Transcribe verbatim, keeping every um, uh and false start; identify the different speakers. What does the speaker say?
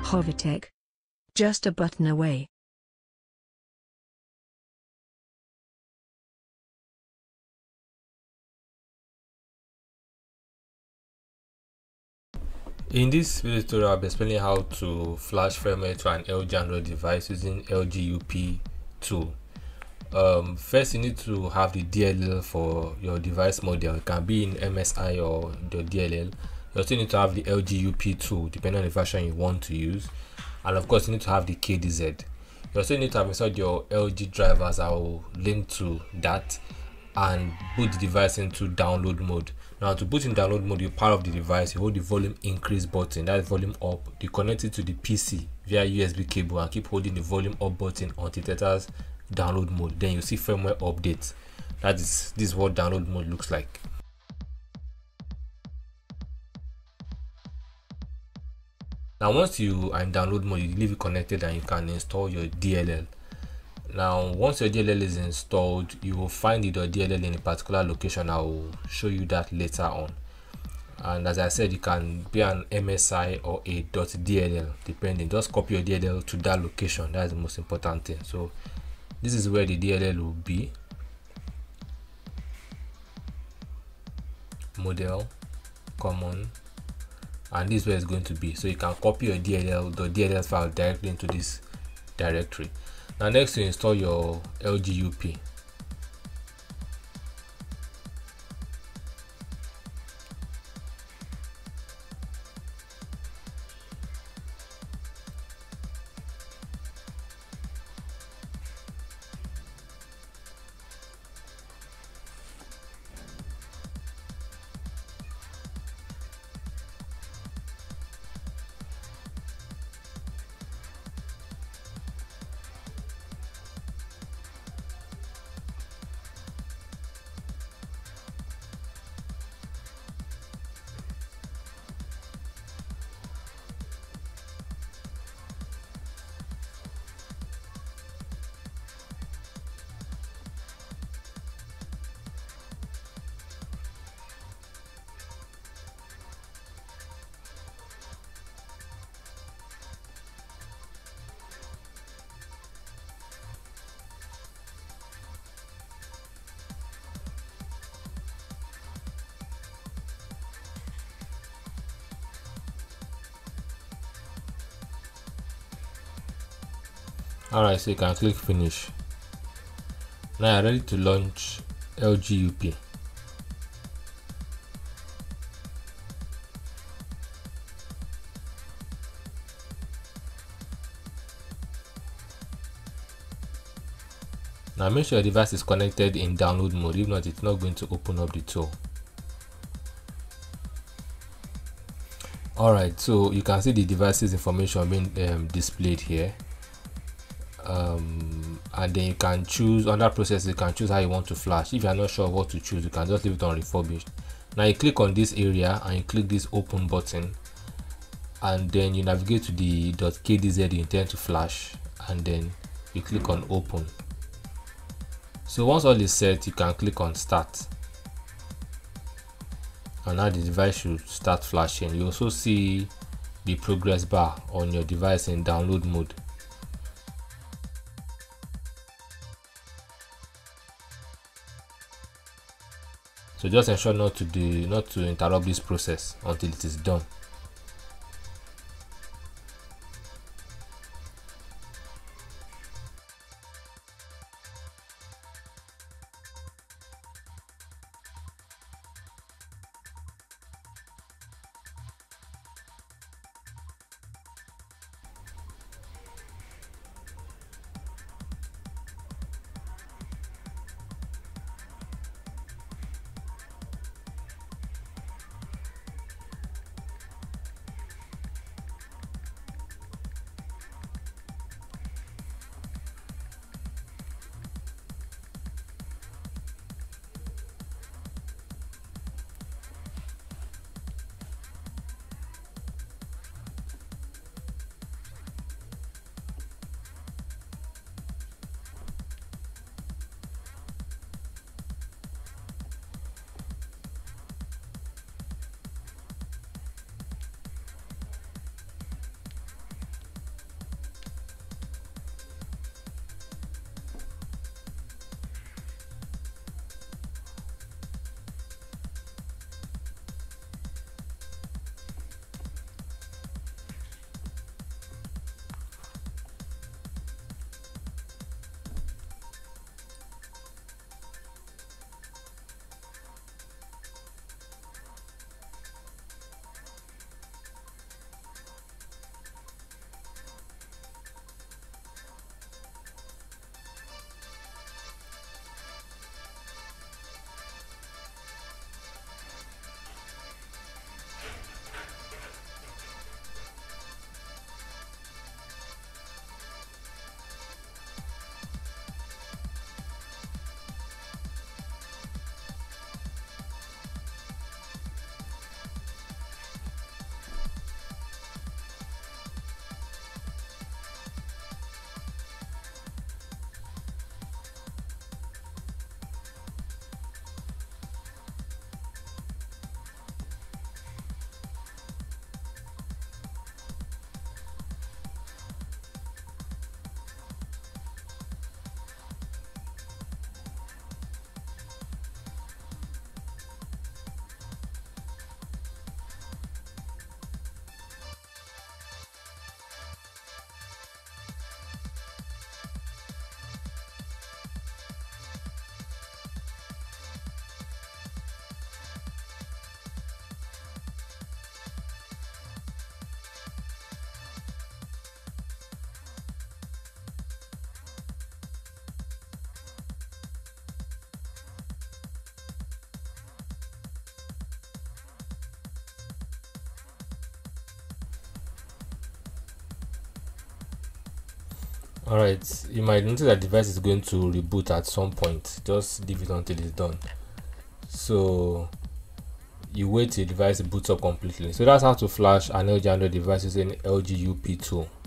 Speaker 1: Hovertech. Just a button away.
Speaker 2: In this video tutorial, I'll be explaining how to flash firmware to an L G Android device using L G U P tool. Um, first, you need to have the D L L for your device model. It can be in M S I or the D L L. You also need to have the L G U P tool, depending on the version you want to use. And of course, you need to have the K D Z. You also need to have installed your L G drivers. I will link to that, and boot the device into download mode. Now, to boot in download mode, you power off the device, you hold the volume increase button, that's volume up, you connect it to the P C via U S B cable and keep holding the volume up button until it enters download mode. Then you see firmware update. That is this is what download mode looks like. Now, once you are in download mode, you leave it connected and you can install your D L L. Now, once your D L L is installed, you will find the D L L in a particular location. I will show you that later on. And as I said, you can be an M S I or a .dll, depending. Just copy your D L L to that location. That's the most important thing. So this is where the D L L will be. Model, common, and this is where it's going to be. So you can copy your D L L, the D L L file directly into this directory. Now, next, you install your L G U P. Alright, so you can click finish. Now you're ready to launch L G U P. Now make sure your device is connected in download mode. If not, it's not going to open up the tool. Alright, so you can see the device's information being um, displayed here. Um, and then you can choose under process, you can choose how you want to flash. If you are not sure what to choose, you can just leave it on refurbished. Now you click on this area and you click this open button, and then you navigate to the .kdz you intend to flash, and then you click on open. So once all is set, you can click on start, and now the device should start flashing. You also see the progress bar on your device in download mode. So just ensure not to do not to interrupt this process until it is done. Alright, you might notice that the device is going to reboot at some point. Just leave it until it's done. So you wait till the device boots up completely. So that's how to flash an L G Android device using L G U P tool.